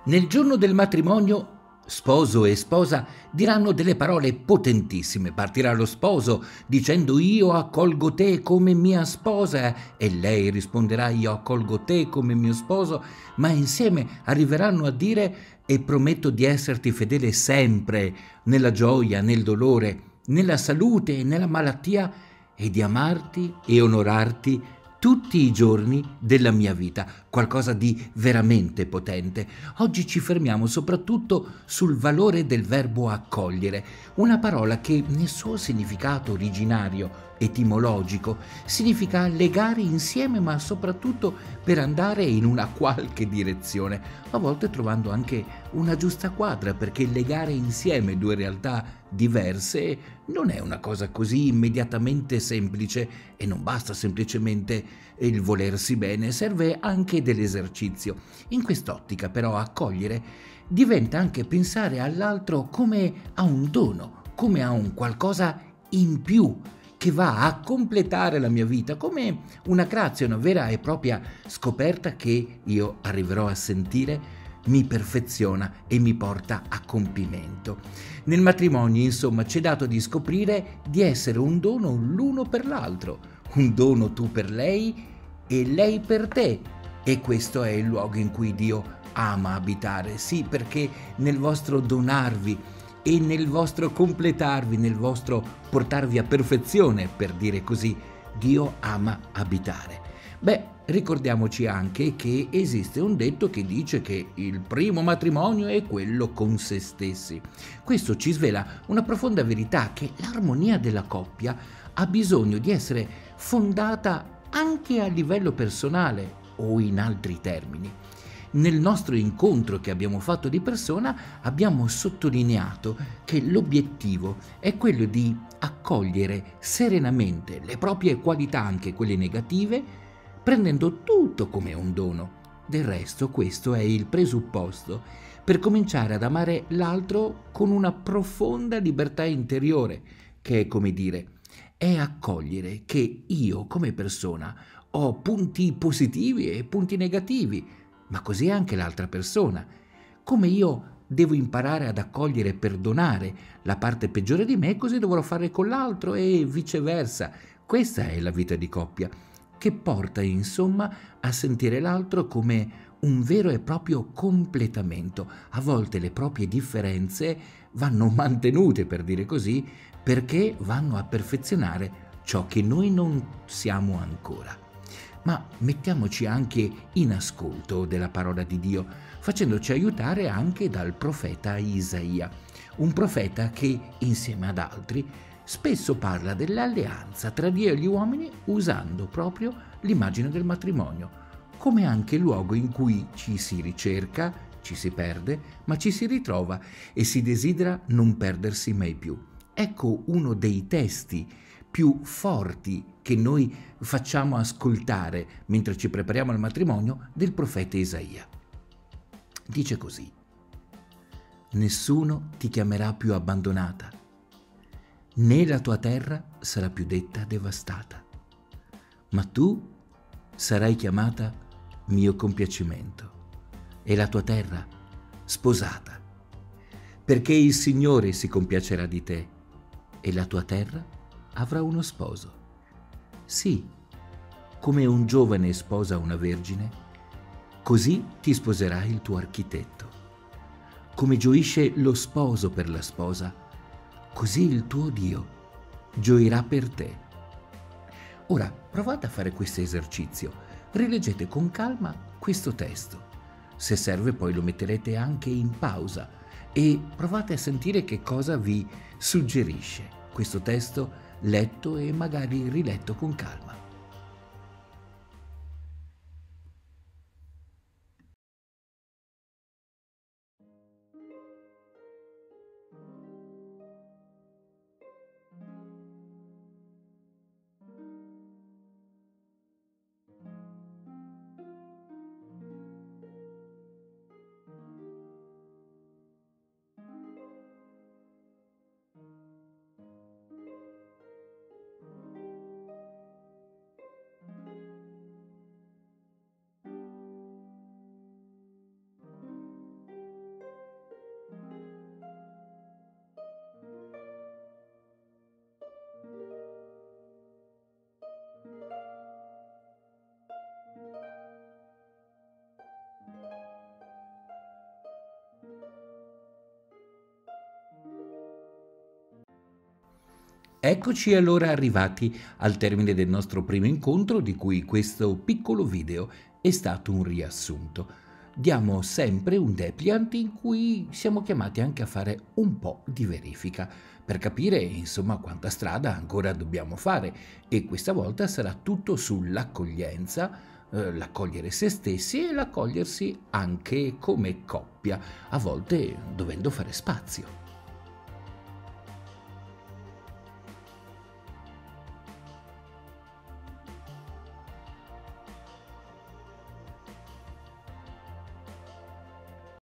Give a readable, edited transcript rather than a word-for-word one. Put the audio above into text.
Nel giorno del matrimonio, sposo e sposa diranno delle parole potentissime. Partirà lo sposo dicendo io accolgo te come mia sposa e lei risponderà io accolgo te come mio sposo, ma insieme arriveranno a dire e prometto di esserti fedele sempre, nella gioia, nel dolore, nella salute e nella malattia e di amarti e onorarti tutti i giorni della mia vita, qualcosa di veramente potente. Oggi ci fermiamo soprattutto sul valore del verbo accogliere, una parola che nel suo significato originario, etimologico, significa legare insieme ma soprattutto per andare in una qualche direzione, a volte trovando anche una giusta quadra, perché legare insieme due realtà diverse non è una cosa così immediatamente semplice e non basta semplicemente il volersi bene, serve anche dell'esercizio. In quest'ottica però accogliere diventa anche pensare all'altro come a un dono, come a un qualcosa in più che va a completare la mia vita, come una grazia, una vera e propria scoperta che io arriverò a sentire mi perfeziona e mi porta a compimento. Nel matrimonio, insomma, ci è dato di scoprire di essere un dono l'uno per l'altro, un dono tu per lei e lei per te. E questo è il luogo in cui Dio ama abitare, sì, perché nel vostro donarvi e nel vostro completarvi, nel vostro portarvi a perfezione, per dire così, Dio ama abitare. Beh, ricordiamoci anche che esiste un detto che dice che il primo matrimonio è quello con se stessi. Questo ci svela una profonda verità, che l'armonia della coppia ha bisogno di essere fondata anche a livello personale o in altri termini. Nel nostro incontro che abbiamo fatto di persona abbiamo sottolineato che l'obiettivo è quello di accogliere serenamente le proprie qualità, anche quelle negative, prendendo tutto come un dono. Del resto questo è il presupposto per cominciare ad amare l'altro con una profonda libertà interiore, che è come dire, è accogliere che io come persona ho punti positivi e punti negativi, ma così anche l'altra persona. Come io devo imparare ad accogliere e perdonare la parte peggiore di me, così dovrò fare con l'altro e viceversa. Questa è la vita di coppia, che porta insomma a sentire l'altro come un vero e proprio completamento. A volte le proprie differenze vanno mantenute, per dire così, perché vanno a perfezionare ciò che noi non siamo ancora. Ma mettiamoci anche in ascolto della parola di Dio, facendoci aiutare anche dal profeta Isaia, un profeta che, insieme ad altri, spesso parla dell'alleanza tra Dio e gli uomini usando proprio l'immagine del matrimonio, come anche luogo in cui ci si ricerca, ci si perde, ma ci si ritrova e si desidera non perdersi mai più. Ecco uno dei testi più forti che noi facciamo ascoltare mentre ci prepariamo al matrimonio del profeta Isaia. Dice così: nessuno ti chiamerà più abbandonata, né la tua terra sarà più detta devastata, ma tu sarai chiamata mio compiacimento e la tua terra sposata, perché il Signore si compiacerà di te e la tua terra avrà uno sposo. Sì, come un giovane sposa una vergine, così ti sposerà il tuo architetto. Come gioisce lo sposo per la sposa, così il tuo Dio gioirà per te. Ora provate a fare questo esercizio, rileggete con calma questo testo. Se serve poi lo metterete anche in pausa e provate a sentire che cosa vi suggerisce questo testo letto e magari riletto con calma. Eccoci allora arrivati al termine del nostro primo incontro, di cui questo piccolo video è stato un riassunto. Diamo sempre un depliant in cui siamo chiamati anche a fare un po' di verifica per capire insomma quanta strada ancora dobbiamo fare, e questa volta sarà tutto sull'accoglienza, l'accogliere se stessi e l'accogliersi anche come coppia, a volte dovendo fare spazio.